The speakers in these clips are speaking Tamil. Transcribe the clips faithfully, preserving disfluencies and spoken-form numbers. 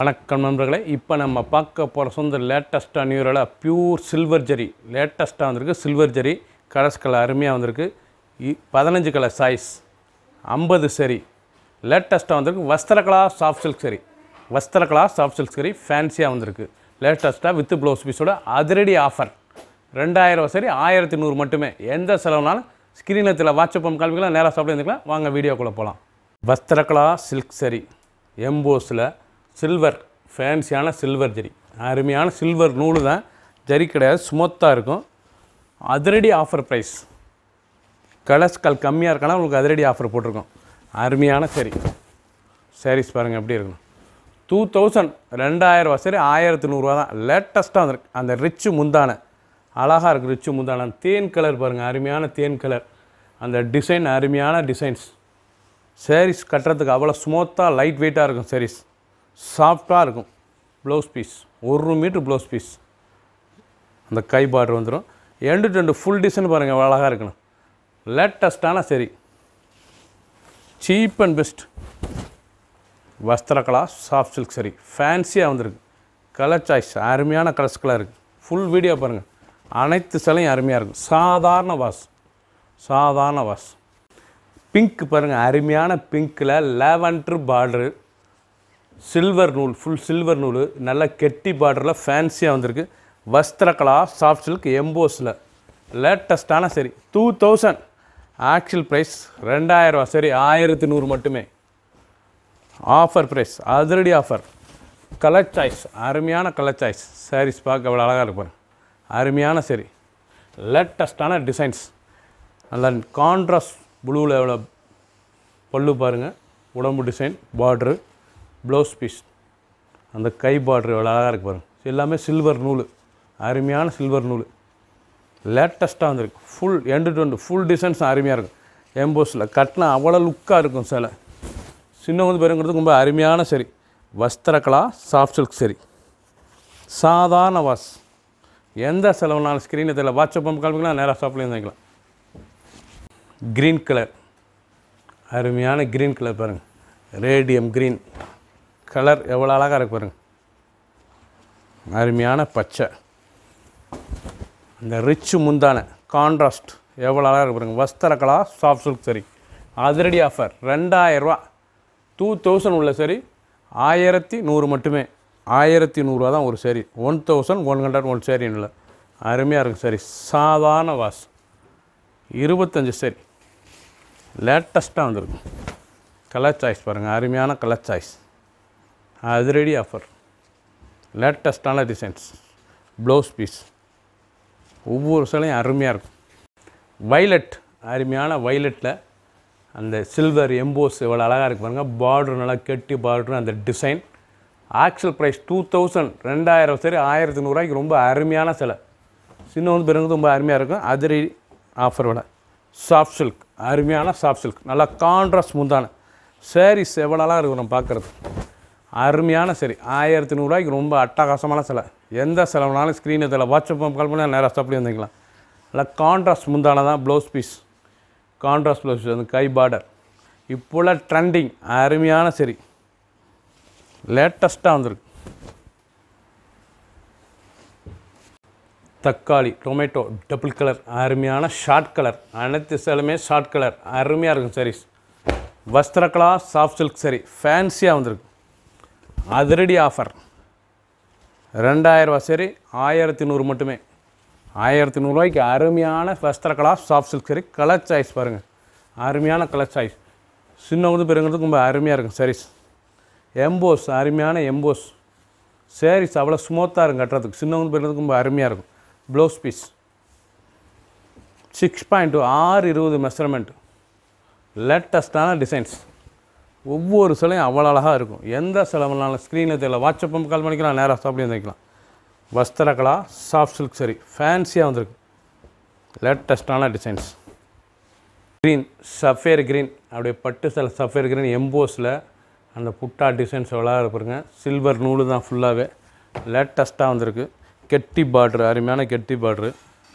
வணக்கம் நண்பர்களே, இப்போ நம்ம பார்க்க போகிற சொந்த லேட்டஸ்ட்டாக நியூரில் பியூர் சில்வர் ஜரி லேட்டஸ்ட்டாக வந்திருக்கு. சில்வர் ஜரி கலர்ஸ் கலர் அருமையாக வந்திருக்கு. பதினஞ்சு கலர் சைஸ் ஐம்பது சரி லேட்டஸ்ட்டாக வந்திருக்கு. வஸ்திரகலா சாஃப்ட் சில்க் சரி வஸ்திரகலா சாஃப்ட் சில்க் சரி ஃபேன்சியாக வந்திருக்கு. லேட்டஸ்ட்டாக வித் ப்ளவுஸ் பீஸோட அதிரடி ஆஃபர் ரெண்டாயிரம் சரி ஆயிரத்தி நூறு மட்டுமே. எந்த செலவுனாலும் ஸ்க்ரீனத்தில் வாட்ஸ்அப் கால்விக்கலாம், நேராக சாப்பிட்டு இருந்துக்கலாம். வாங்க வீடியோக்குள்ளே போகலாம். வஸ்திரகலா சில்க் சரி எம்போஸில் சில்வர் ஃபேன்சியான சில்வர் ஜரி அருமையான சில்வர் நூல் தான், ஜரி கிடையாது, ஸ்மூத்தாக இருக்கும். அதிரடி ஆஃபர் ப்ரைஸ். கலர்ஸ்கள் கம்மியாக இருக்கனா உங்களுக்கு அதிரடி ஆஃபர் போட்டிருக்கோம். அருமையான சரி சாரீஸ் பாருங்கள் எப்படி இருக்கணும். டூ தௌசண்ட் ரெண்டாயிரரூவா சரி ஆயிரத்தி நூறுரூவா தான். லேட்டஸ்ட்டாக வந்துருக்கு. அந்த ரிச்சு முந்தான அழகாக இருக்குது. ரிச்சு முந்தான தேன் கலர் பாருங்கள், அருமையான தேன் கலர். அந்த டிசைன் அருமையான டிசைன்ஸ். சாரீஸ் கட்டுறதுக்கு அவ்வளோ ஸ்மூத்தாக லைட் வெயிட்டாக இருக்கும். சாரீஸ் சாஃப்டாக இருக்கும். ப்ளவுஸ் பீஸ் ஒரு மீட்ரு ப்ளவுஸ் பீஸ். அந்த கை பார்டர் வந்துடும். End to end full design பாருங்கள் அழகாக இருக்கணும். லேட்டஸ்ட்டான sari cheap and best Vastrakala soft silk sari ஃபேன்சியாக வந்திருக்கு. கலர் சாய்ஸ் அருமையான கலர்ஸ் கலர் இருக்குது. ஃபுல் வீடியோ பாருங்கள். அனைத்து சிலையும் அருமையாக இருக்கும். சாதாரண வாஸ் சாதாரண வாஸ் பிங்க் பாருங்கள், அருமையான பிங்க்கில் லேவண்டர் பார்டரு, சில்வர் நூல், ஃபுல் சில்வர் நூல், நல்ல கெட்டி பார்டரில் ஃபேன்சியாக வந்திருக்கு. வஸ்திரகலா சாஃப்ட் சில்க் எம்போஸில் லேட்டஸ்ட்டான சரி டூ தௌசண்ட் ஆக்சுவல் ப்ரைஸ் ரெண்டாயிரரூவா சரி ஆயிரத்தி நூறு மட்டுமே. ஆஃபர் ப்ரைஸ் அதிரடி ஆஃபர். கலர் சாய்ஸ் அருமையான கலர் சாய்ஸ். சாரீஸ் பார்க்க அவ்வளோ அழகாக இருப்பார். அருமையான சரி லேட்டஸ்ட்டான டிசைன்ஸ். நல்லா கான்ட்ராஸ்ட் ப்ளூவில் எவ்வளோ பல்லு பாருங்கள், உடம்பு டிசைன், பார்ட்ரு, ப்ளவுஸ் பீஸ், அந்த கை பார்ட்ரு எவ்வளோ அழகாக இருக்குது பாருங்கள். எல்லாமே சில்வர் நூல், அருமையான சில்வர் நூல். லேட்டஸ்ட்டாக வந்திருக்கு. Full end to end full designs அருமையாக இருக்கும். எம்போஸில் கட்டினா அவ்வளோ லுக்காக இருக்கும். சில சின்ன வந்து பெருங்கிறது ரொம்ப அருமையான சரி. வஸ்திரகலா சாஃப்ட் சில்க் சரி சாதாரண வாஸ். எந்த செலவுனாலும் ஸ்க்ரீனை தெரியல, வாட்ஸ்அப் கால்விக்கலாம், நேராக ஷாப்லேயும் இருந்துக்கலாம். க்ரீன் கலர் அருமையான க்ரீன் கலர் பாருங்கள். ரேடியம் க்ரீன் கலர் எவ்வளோ அழகாக இருக்கு பாருங்கள். அருமையான பச்சை, அந்த ரிச்சு முந்தான கான்ட்ராஸ்ட் எவ்வளோ அழகாக இருக்கு பாருங்கள். வஸ்திரகலா சாஃப்ட் சில்க் சரி அதிரடி ஆஃபர் ரெண்டாயிரரூவா. டூ தௌசண்ட் உள்ள சரி ஆயிரத்தி நூறு மட்டுமே. ஆயிரத்தி நூறுரூவா தான் ஒரு sari. One thousand one hundred one சரின்னு இல்லை. அருமையாக இருக்குது சரி. சாதாரண வாஸ் இருபத்தஞ்சி சரி லேட்டஸ்ட்டாக வந்திருக்கு. கலர் சாய்ஸ் பாருங்கள், அருமையான கலர் சாய்ஸ். அதிரடி ஆஃபர். லேட்டஸ்ட்டான டிசைன்ஸ். ப்ளவுஸ் பீஸ் ஒவ்வொரு சிலையும் அருமையாக இருக்கும். வைலட் அருமையான வைலட்டில் அந்த சில்வர் எம்போஸ் எவ்வளோ அழகாக இருக்குது பாருங்கள். பார்டர் நல்லா கெட்டி பார்டர். அந்த design actual price two thousand ரெண்டாயிரம் சரி ஆயிரத்தி நூறுரூவாய்க்கு ரொம்ப அருமையான சிலை. சின்ன வந்து பெருங்கிறது ரொம்ப அருமையாக இருக்கும். அதிரடி ஆஃபரோட சாஃப்ட் சில்க் அருமையான சாஃப்ட் சில்க். நல்லா கான்ட்ராஸ்ட் முந்தான சாரீஸ் எவ்வளோ அழகாக இருக்கும் நம்ம பார்க்குறது. அருமையான சரி ஆயிரத்தி நூறுரூவாய்க்கு ரொம்ப அட்டகாசமான சிலை. எந்த செலவுனாலும் ஸ்க்ரீன் இதில் வாட்ஸ்அப் கால் பண்ணி நேராக ஸ்டாப்லேயே வந்துக்கலாம். நல்லா கான்ட்ராஸ்ட் முந்தான தான் blouse piece. Contrast blouse piece. அந்த கை பார்டர் இப்போலாம் ட்ரெண்டிங். அருமையான சரி லேட்டஸ்ட்டாக வந்திருக்கு. தக்காளி டொமேட்டோ டபுள் கலர் அருமையான ஷார்ட் கலர். அனைத்து சேலுமே ஷார்ட் கலர் அருமையாக இருக்கும் சாரீஸ். வஸ்திரகலா சாஃப்ட் சில்க் சரி ஃபேன்சியாக வந்திருக்கு. அதிரடி ஆஃபர் ரெண்டாயிரரூவா சரி ஆயிரத்தி நூறு மட்டுமே. ஆயிரத்தி நூறுரூவாய்க்கு அருமையான Vastrakala soft silk sari. Colour choice பாருங்கள், அருமையான கலர் சாய்ஸ். சின்ன வந்து பெருங்கிறதுக்கு ரொம்ப அருமையாக இருக்கும் சாரீஸ். எம்போஸ் அருமையான எம்போஸ் சாரீஸ் அவ்வளோ ஸ்மூத்தாக இருக்கும் கட்டுறதுக்கு. சின்ன வந்து பெருங்கிறதுக்கு ரொம்ப அருமையாக இருக்கும். Blouse piece six point two ஆறு இருபது மெஷர்மெண்ட். லேட்டஸ்ட்டான டிசைன்ஸ். ஒவ்வொரு சிலையும் அவ்வளோ அழகாக இருக்கும். எந்த செலவுனாலும் ஸ்க்ரீனில் தெரியல, வாட்ஸ்அப் கால் பண்ணிக்கலாம், நேராக ஸ்டாப்லேயும் வந்துக்கலாம். வஸ்திரகலா சாஃப்ட் சில்க் சரி ஃபேன்சியாக வந்திருக்கு. லேட்டஸ்ட்டான டிசைன்ஸ். க்ரீன் சஃபேர் க்ரீன் அப்படியே பட்டு சில சஃபேர் க்ரீன் எம்போஸில் அந்த புட்டா டிசைன்ஸ் எவ்வளோ இருப்பாருங்க. சில்வர் நூலு தான் ஃபுல்லாகவே. லேட்டஸ்ட்டாக வந்திருக்கு. கெட்டி பார்ட்ரு அருமையான கெட்டி பார்ட்ரு.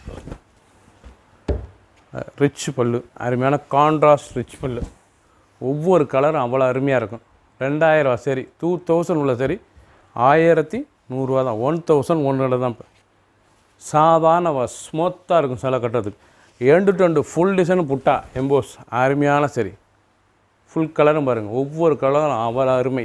ரிச் பல்லு அருமையான கான்ட்ராஸ்ட் ரிச் பல்லு. ஒவ்வொரு கலரும் அவ்வளோ அருமையாக இருக்கும். ரெண்டாயிரம் ரூபா சரி டூ தௌசண்ட் உள்ள சரி ஆயிரத்தி நூறுரூவா தான், ஒன் தௌசண்ட் ஒன் ஹண்ட்ரட் தான். இப்போ சாதாரண ஸ்மூத்தாக இருக்கும் சில கட்டுறதுக்கு. End to end full design புட்டா எம்போஸ் அருமையான சரி. ஃபுல் கலரும் பாருங்கள், ஒவ்வொரு கலரும் அவ்வளோ அருமை.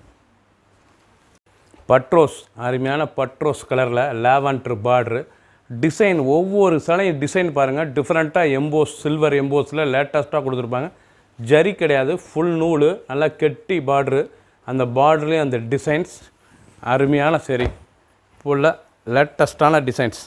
பட்ரோஸ் அருமையான பட்ரோஸ் கலரில் லாவெண்டர் பார்ட்ரு டிசைன், ஒவ்வொரு சிலையும் டிசைன் பாருங்கள் டிஃப்ரெண்ட்டாக எம்போஸ் சில்வர் எம்போஸில் லேட்டஸ்ட்டாக கொடுத்துருப்பாங்க. ஜரி கிடையாது, ஃபுல் நூல், நல்லா கெட்டி பார்ட்ரு. அந்த பார்டர்லேயும் அந்த டிசைன்ஸ் அருமையான சரி. ஃபுல்லாக லேட்டஸ்ட்டான டிசைன்ஸ்.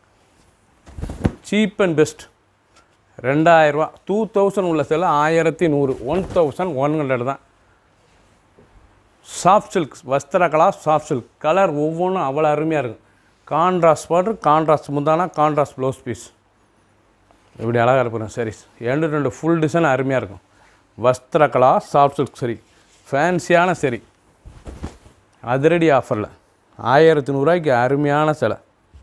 Cheap and best. ரெண்டாயிரரூவா டூ தௌசண்ட் உள்ள சில ஆயிரத்தி நூறு ஒன் தௌசண்ட் ஒன் ஹண்ட்ரட் தான். Soft silk Vastrakala soft silk colour ஒவ்வொன்றும் அவ்வளோ அருமையாக இருக்கும். கான்ட்ராஸ்ட் பார்டர், கான்ட்ராஸ்ட் முந்தானா, கான்ட்ராஸ்ட் ப்ளவுஸ் பீஸ். இப்படி அழகாக இருப்பேன் சாரீஸ். ரெண்டு ரெண்டு ஃபுல் டிசைன் அருமையாக இருக்கும். வஸ்திரகலா சாஃப்ட் சில்க் சரி, ஃபேன்சியான சரி, அதிரடி ஆஃபரில் ஆயிரத்தி நூறுரூவாய்க்கு அருமையான சிலை.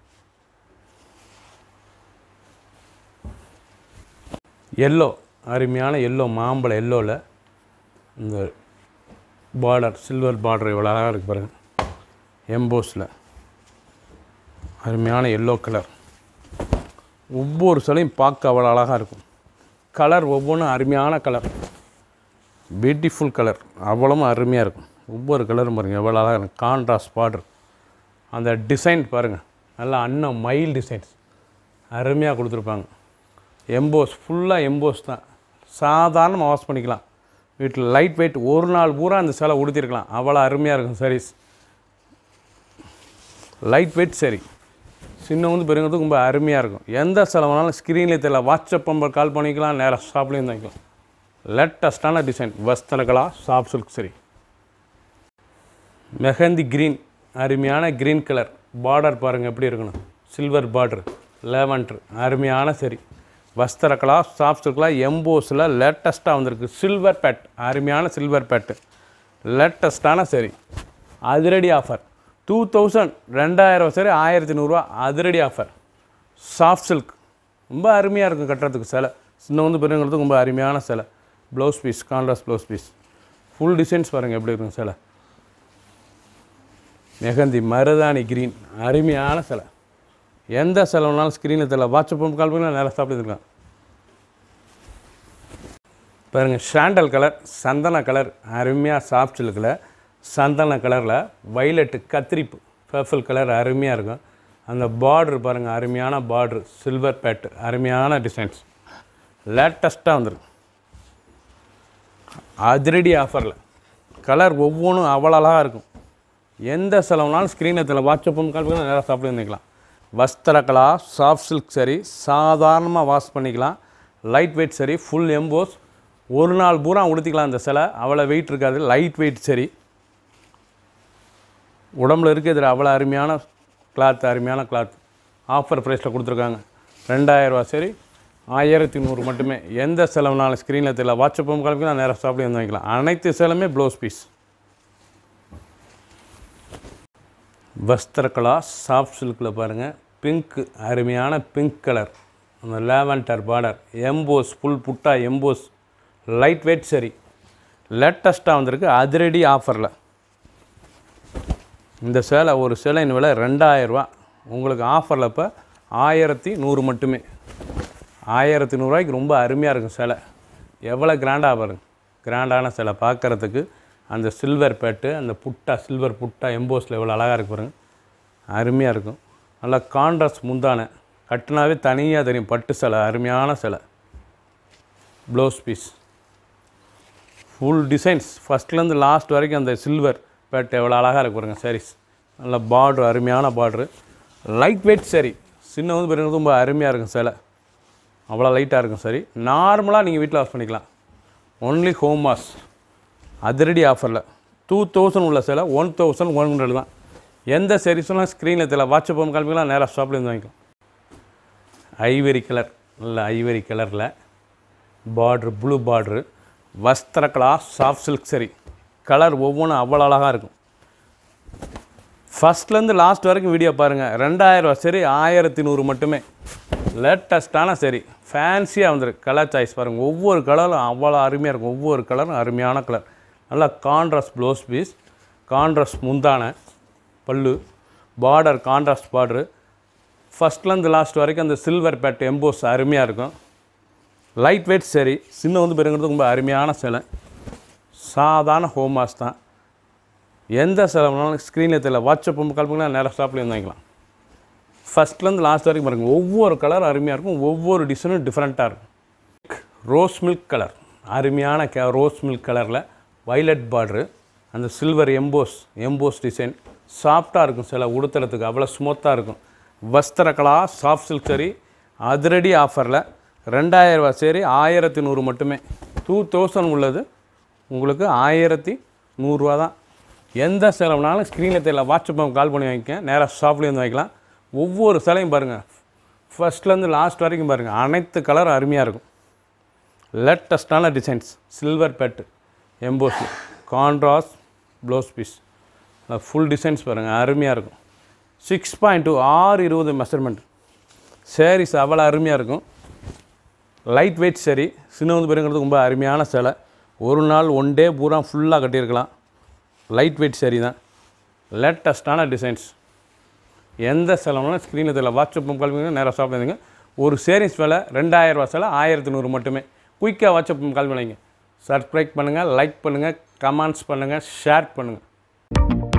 எல்லோ அருமையான எல்லோ, மாம்பழம் எல்லோவில் இந்த பார்டர் சில்வர் பார்டர் இவ்வளோ அழகாக இருக்குது பாருங்கள். எம்போஸில் அருமையான எல்லோ கலர். ஒவ்வொரு சிலையும் பார்க்க அவ்வளோ அழகாக இருக்கும். கலர் ஒவ்வொன்றும் அருமையான கலர், பியூட்டிஃபுல் கலர், அவ்வளவும் அருமையாக இருக்கும். ஒவ்வொரு கலரும் பாருங்கள் எவ்வளோ அழகாக இருக்கும். கான்ட்ராஸ்ட் பார்டர், அந்த டிசைன் பாருங்கள் நல்லா அன்னம் மயில் டிசைன்ஸ் அருமையாக கொடுத்துருப்பாங்க. எம்போஸ் ஃபுல்லாக எம்போஸ் தான். சாதாரணமாக வாஷ் பண்ணிக்கலாம் வீட்டில். லைட் வெயிட், ஒரு நாள் பூரா அந்த சேலை உடுத்திருக்கலாம், அவ்வளோ அருமையாக இருக்கும் சாரீஸ். லைட் வெயிட் சரி, சின்ன வந்து பெரியவங்களுக்கு ரொம்ப அருமையாக இருக்கும். எந்த சேலை வேணாலும் ஸ்க்ரீன்லேயே தெரியல, வாட்ஸ்அப் நம்பர் கால் பண்ணிக்கலாம், நேராக ஷாப்லேயும் வாங்கிக்கலாம். லேட்டஸ்டான design Vastrakala soft silk sari. Mehndi green அருமையான க்ரீன் கலர் பார்டர் பாருங்கள் எப்படி இருக்கணும். சில்வர் பார்டர் லேவெண்டர் அருமையான சரி. வஸ்திரகலா சாஃப்ட் சில்கில் எம்போஸில் லேட்டஸ்ட்டாக வந்திருக்கு. சில்வர் பேட் அருமையான சில்வர் பேட்டு லேட்டஸ்ட்டான சரி. அதிரடி ஆஃபர் டூ தௌசண்ட் ரெண்டாயிரம் சரி ஆயிரத்தி நூறுரூவா அதிரடி ஆஃபர். சாஃப்ட் சில்க் ரொம்ப அருமையாக இருக்கும் கட்டுறதுக்கு. சிலை சின்ன வந்து பெரியவங்களுக்கு ரொம்ப அருமையான சிலை. Blouse piece contrast blouse piece, full designs பாருங்கள் எப்படி இருக்கும் சிலை. மெஹந்தி மருதாணி க்ரீன் அருமையான சிலை. எந்த செலவுனாலும் ஸ்க்ரீனில் தெரியல, வாட்ஸ்அப் கால் பண்ணி நேராக சாப்பிட்டுருக்கலாம். பாருங்கள் சாண்டல் கலர் சந்தன கலர் அருமையாக சாஃப்ட் சில்கில் சந்தன கலரில் வைலட்டு கத்திரிப்பு பர்பிள் கலர் அருமையாக இருக்கும். அந்த பார்ட்ரு பாருங்கள் அருமையான பார்ட்ரு, சில்வர் பேட்டு அருமையான டிசைன்ஸ் லேட்டஸ்ட்டாக வந்துருக்கு. அதிரடி ஆஃபரில் கலர் ஒவ்வொன்றும் அவ்வளோ அழகாக இருக்கும். எந்த செலவுனாலும் ஸ்க்ரீனில் தெரியல, வாட்ஸ்அப் கால் பண்ணி நேராக சாப்பிட்டு வந்துக்கலாம். வஸ்திரகலா சாஃப்ட் சில்க் சரி, சாதாரணமாக வாஷ் பண்ணிக்கலாம். Light weight sari, full emboss, ஒரு நாள் பூரா உடுத்திக்கலாம். அந்த சிலை அவ்வளோ வெயிட் இருக்காது, லைட் வெயிட் சரி. உடம்புல இருக்கிறது அவ்வளோ அருமையான கிளாத், அருமையான கிளாத். ஆஃபர் ப்ரைஸில் கொடுத்துருக்காங்க. ரெண்டாயிரரூவா சரி ஆயிரத்தி நூறு மட்டுமே. எந்த செலவுனாலும் ஸ்க்ரீனில் தெரியல, வாட்ஸ்அப் கால் நான் நேராக சாப்பிட்டு வந்து வாங்கிக்கலாம். அனைத்து சேலுமே ப்ளவுஸ் பீஸ். வஸ்திரகலா சாஃப்ட் சில்கில் பாருங்கள் பிங்க் அருமையான பிங்க் கலர், அந்த லேவெண்டர் பார்டர், எம்போஸ் ஃபுல் புட்டா எம்போஸ், லைட் வெயிட் சரி, லேட்டஸ்ட்டாக வந்திருக்கு அதிரடி ஆஃபரில். இந்த சேலை ஒரு சேலையின் விலை ரெண்டாயிரரூவா, உங்களுக்கு ஆஃபரில் இப்போ ஆயிரத்தி நூறு மட்டுமே. ஆயிரத்தி நூறுரூவாய்க்கு ரொம்ப அருமையாக இருக்கும் சேலை. எவ்வளோ கிராண்டாக பாருங்கள், கிராண்டான சேலை பார்க்குறதுக்கு. அந்த சில்வர் பேட்டு, அந்த புட்டா சில்வர் புட்டா எம்போஸில் எவ்வளோ அழகாக இருக்கு பாருங்கள், அருமையாக இருக்கும். நல்லா கான்ட்ராஸ்ட் முந்தான கட்டினாவே தனியாக தெரியும், பட்டு சேலை அருமையான சேலை. ப்ளவுஸ் பீஸ் ஃபுல் டிசைன்ஸ் ஃபஸ்ட்லேருந்து லாஸ்ட் வரைக்கும் அந்த சில்வர் பேட்டு எவ்வளோ அழகாக இருக்கு பாருங்கள். சாரீஸ் நல்லா பார்ட்ரு அருமையான பார்ட்ரு, லைட் வெயிட் சரி, சின்ன வந்து பெரிய ரொம்ப அருமையாக இருக்கும் சேலை, அவ்வளோ லைட்டாக இருக்கும். சரி நார்மலாக நீங்கள் வீட்டில் வாஷ் பண்ணிக்கலாம். ஒன்லி ஹோம் வாஷ் அதிரடி ஆஃபரில் டூ தௌசண்ட் உள்ள சேலை ஒன் தௌசண்ட் ஒன் ஹண்ட்ரட் தான். எந்த சாரீஸ்லாம் ஸ்க்ரீனில் தெரியல, வாட்ஸ்அப் கால்பிக்கலாம், நேராக ஷாப்லேருந்து வாங்கிக்கலாம். ஐவரி கலர், நல்ல ஐவரி கலரில் border blue border, Vastrakala soft silk sari, colour ஒவ்வொன்றும் அவ்வளோ அழகாக இருக்கும். ஃபஸ்ட்லேருந்து லாஸ்ட் வரைக்கும் வீடியோ பாருங்கள். ரெண்டாயிரரூவா சரி ஆயிரத்தி நூறு மட்டுமே. லேட்டஸ்ட்டான சரி, ஃபேன்சியாக வந்துருக்கு. கலர் சாய்ஸ் பாருங்கள், ஒவ்வொரு கலரும் அவ்வளோ அருமையாக இருக்கும். ஒவ்வொரு கலரும் அருமையான கலர். நல்லா கான்ட்ராஸ்ட் ப்ளவுஸ் பீஸ், கான்ட்ராஸ்ட் முந்தான, பல்லு பார்டர் கான்ட்ராஸ்ட் பார்டரு ஃபஸ்ட்லேருந்து லாஸ்ட் வரைக்கும் அந்த சில்வர் பேட் எம்போஸ் அருமையாக இருக்கும். லைட் வெயிட் சரி சின்ன வந்து பெருங்கிறது ரொம்ப அருமையான சேலை. சாதாரண ஹோம் வாஷ் தான். எந்த சேலைனாலும் ஸ்க்ரீனில் தெரியல வாட்ஸ்அப் கால் பண்ணிங்கன்னா நேராக ஷாப்லேயே வந்து வாங்கிக்கலாம். ஃபஸ்ட்லேருந்து லாஸ்ட் வரைக்கும் பாருங்கள் ஒவ்வொரு கலர் அருமையாக இருக்கும். ஒவ்வொரு டிசைனும் டிஃப்ரெண்ட்டாக இருக்கும். ரோஸ் மில்க் கலர் அருமையான கே ரோஸ் மில்க் கலரில் வைலட் பார்டரு அந்த சில்வர் எம்போஸ் எம்போஸ் டிசைன் சாஃப்டாக இருக்கும். சில உடுத்துறதுக்கு அவ்வளோ ஸ்மூத்தாக இருக்கும். வஸ்திரகலா சாஃப்ட் சில்க் சரி அதிரடி ஆஃபரில் ரெண்டாயிரரூவா சரி ஆயிரத்தி நூறு மட்டுமே. டூ தௌசண்ட் உள்ளது உங்களுக்கு ஆயிரத்தி நூறுரூவா தான். எந்த சேலைனாலும் ஸ்க்ரீனில் தெரியல வாட்ஸ்அப் கால் பண்ணி வாங்கிக்க நேராக ஷாப்லேயே வந்து வாங்கிக்கலாம். ஒவ்வொரு சேலையும் பாருங்கள் ஃபஸ்ட்லேருந்து லாஸ்ட் வரைக்கும் பாருங்கள் அனைத்து கலர் அருமையாக இருக்கும். லேட்டஸ்டான டிசைன்ஸ் சில்வர் பெட்டு emboss contrast blouse piece full designs பாருங்கள் அருமையாக இருக்கும். சிக்ஸ் பாயிண்ட் டூ ஆறு இருபது மெஷர்மெண்ட் சேரீஸ் அவ்வளோ அருமையாக இருக்கும். லைட் வெயிட் சரி சின்ன வந்து பெருங்கிறது ரொம்ப அருமையான சேலை. ஒரு நாள் ஒன் டே பூரா ஃபுல்லாக கட்டியிருக்கலாம். லைட் வெயிட் சரி தான். லேட்டஸ்டான டிசைன்ஸ் எந்த சேலைனாலும் ஸ்க்ரீனில் தெரியல வாட்ஸ்அப் கால் பண்ணி நேராக ஷாப் வந்துங்க. ஒரு சேரீஸ் விலை ரெண்டாயிரரூவா சேலை ஆயிரத்தி நூறு மட்டுமே. குயிக்காக வாட்ஸ்அப் கால் பண்ணிங்க. சப்ஸ்கிரைப் பண்ணுங்கள், லைக் பண்ணுங்கள், கமெண்ட்ஸ் பண்ணுங்கள், ஷேர் பண்ணுங்கள்.